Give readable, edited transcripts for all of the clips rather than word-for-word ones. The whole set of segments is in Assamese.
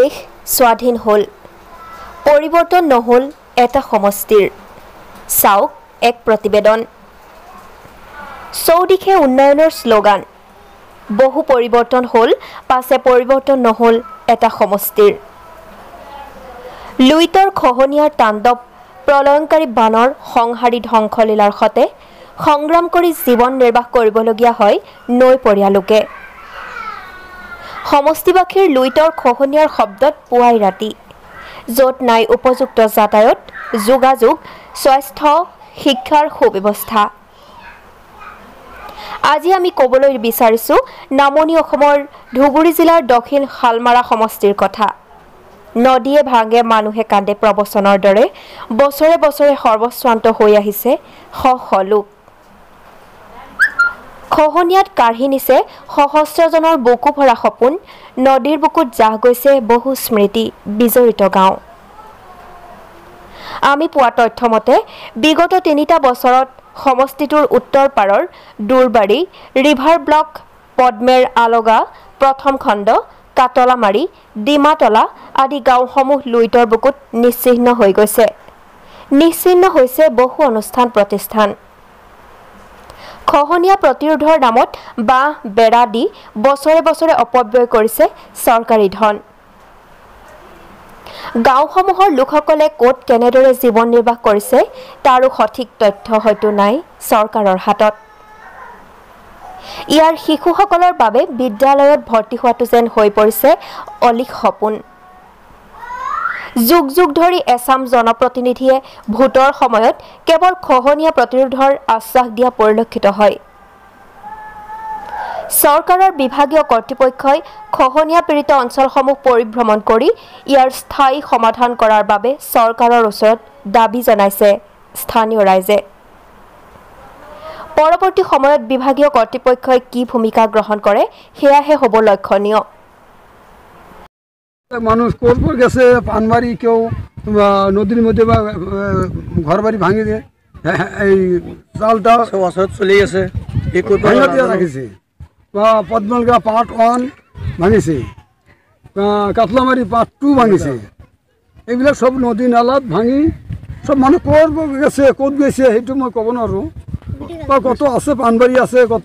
দেশ স্বাধীন হল পৰিৱৰ্তন নহল এটা সমষ্টিৰ চাওক এক প্ৰতিবেদন চৌদিশে উন্নয়নৰ স্লোগান বহু পৰিৱৰ্তন হল পাছে পৰিৱৰ্তন নহল এটা সমষ্টিৰ লুইতৰ খহনীয়াৰ তাণ্ডৱ প্ৰলয়ংকাৰী বানৰ সংহাৰী ধ্বংসলীলাৰ সতে সংগ্ৰাম কৰি জীৱন নিৰ্বাহ কৰিবলগীয়া হয় নৈ পৰিয়ালোকে সমষ্টিবাসীৰ লুইতৰ খহনীয়াৰ শব্দত পুৱাই ৰাতি য'ত নাই উপযুক্ত যাতায়াত যোগাযোগ স্বাস্থ্য শিক্ষাৰ সুব্যৱস্থা আজি আমি ক'বলৈ বিচাৰিছো নামনি অসমৰ ধুবুৰী জিলাৰ দক্ষিণ শালমাৰা সমষ্টিৰ কথা নদীয়ে ভাঙে মানুহে কান্দে প্ৰবচনৰ দৰে বছৰে বছৰে সৰ্বশ্ৰান্ত হৈ আহিছে শ লোক খহনীয়াত কাঢ়ি নিছে সহস্ৰজনৰ বুকু ভৰা সপোন নদীৰ বুকুত জাহ গৈছে বহু স্মৃতি বিজড়িত গাঁও আমি পোৱা তথ্য মতে বিগত ৩টা বছৰত সমষ্টিটোৰ উত্তৰ পাৰৰ দুৰবাৰী ৰিভাৰ ব্লক পদ্মেৰ আলগা প্ৰথম খণ্ড কাটলামাৰী ডিমাতলা আদি গাঁওসমূহ লুইতৰ বুকুত নিশ্চিহ্ন হৈ গৈছে নিশ্চিহ্ন হৈছে বহু অনুষ্ঠান প্ৰতিষ্ঠান খহনীয়া প্ৰতিৰোধৰ নামত বাঁহ বেৰা দি বছৰে বছৰে অপব্যয় কৰিছে চৰকাৰী ধন গাঁওসমূহৰ লোকসকলে ক'ত কেনেদৰে জীৱন নিৰ্বাহ কৰিছে তাৰো সঠিক তথ্য হয়তো নাই চৰকাৰৰ হাতত ইয়াৰ শিশুসকলৰ বাবে বিদ্যালয়ত ভৰ্তি হোৱাটো যেন হৈ পৰিছে অলিক সপোন যুগ যুগ ধৰি এছাম জনপ্ৰতিনিধিয়ে ভোটৰ সময়ত কেৱল খহনীয়া প্ৰতিৰোধৰ আশ্বাস দিয়া পৰিলক্ষিত হয় চৰকাৰৰ বিভাগীয় কৰ্তৃপক্ষই খহনীয়া পীড়িত অঞ্চলসমূহ পৰিভ্ৰমণ কৰি ইয়াৰ স্থায়ী সমাধান কৰাৰ বাবে চৰকাৰৰ ওচৰত দাবী জনাইছে স্থানীয় ৰাইজে পৰৱৰ্তী সময়ত বিভাগীয় কৰ্তৃপক্ষই কি ভূমিকা গ্ৰহণ কৰে সেয়াহে হ'ব লক্ষণীয় মানুষ কোরপুর গেছে পানবাড়ি কেউ নদীর মধ্যে বা ঘর বাড়ি ভাঙি দিয়ে এই চালটা চলে গেছে রাখিছে বা পদ্মলগা পার্ট 1 ভাঙিছে কাতলামারি পার্ট 2 ভাঙিছে এইবিলাক সব নদী নালাত ভাঙি সব মানুষ কোরব গেছে ক'ত গৈছে সেইটো মই ক'ব নোৱাৰো বা কত আছে পানবাড়ি আছে কত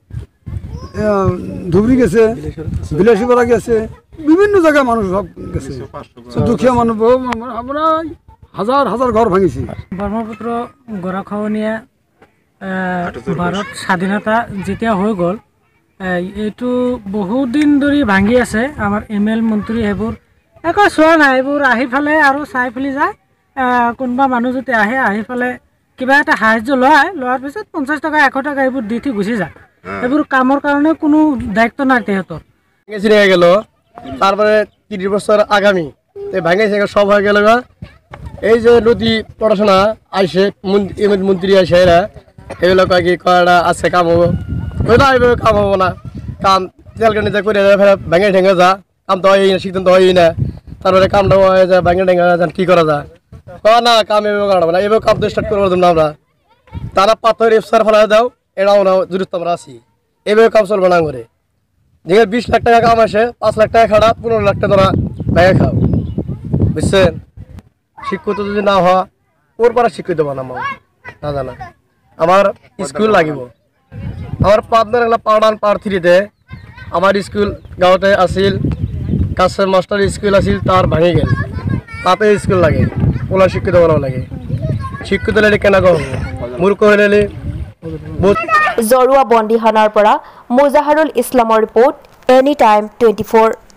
ধুবুৰী গেছে বিলাসীপাৰা গেছে বিভিন্ন জায়গায় মানুষ সব গেছে দুখীয়া মানুষ আমরা হাজার হাজার ঘর ভাঙিছি ব্রহ্মপুত্র গৰাখহনীয়া ভাৰত স্বাধীনতা যেতিয়া হৈ গ'ল এইটো বহুত দিন ধৰি ভাঙি আছে আমাৰ এমএল মন্ত্ৰী এইবোৰ একো চোৱা নাই এইবোৰ আহি ফালে আৰু চাই ফেলি যায় কোনোবা মানুহ যদি আহে আহি ফালে কিবা এটা সাহায্য লোৱাৰ পিছত 50 টকা 100 টকা এইবোৰ দি থৈ গুচি যায় এইবোৰ কামৰ কাৰণে কোনো দায়িত্ব নাই তেহেঁতৰ গেল তারপরে 30 বছর আগামী ভাঙে সব হয়ে গেল এই যে নদী পড়াশোনা আইসে মন্ত্রী আসে এরা এগুলো কি কয়টা আছে কাম হবো এইভাবে কাম হবো না কাম তেলকানি যা করে ভেঙে ঠেঙে যা কাম তো হয় না সিদ্ধান্ত হয় না তারপরে কামটা হয়ে যায় ভেঙে ঠেঙে যান কি করা যায় না কাম এভাবে কাটবো না এভাবে কাম তো স্টার্ট করবো না আমরা তারা পাথর এফসার ফেলা দাও এরাও না জুড়ে আমরা আছি এভাবে কাম চলবো না করে যেখানে 20 লাখ টাকা কাম আসে 5 লাখ টাকা খাড়া 15 লাখ টাকা তোরা ভেঙে খাও বুঝছেন শিক্ষিত যদি না হওয়া ওর পারা শিক্ষিত বানাবো না জানা আমার স্কুল লাগিব আমার পাবনার একটা পাড়ান পার 3-তে আমার স্কুল গাঁৱতে আছিল কাছে মাস্টার স্কুল আছিল তার ভাঙি গেল তাতে স্কুল লাগে ওলা শিক্ষিত বানাব লাগে শিক্ষিত হলে কেনেকৈ হ'ব মূৰ্খ হলে জৰুৱা বন্দীখানাৰ পৰা মুজাহাৰুল ইছলামৰ ৰিপৰ্ট এনি টাইম 24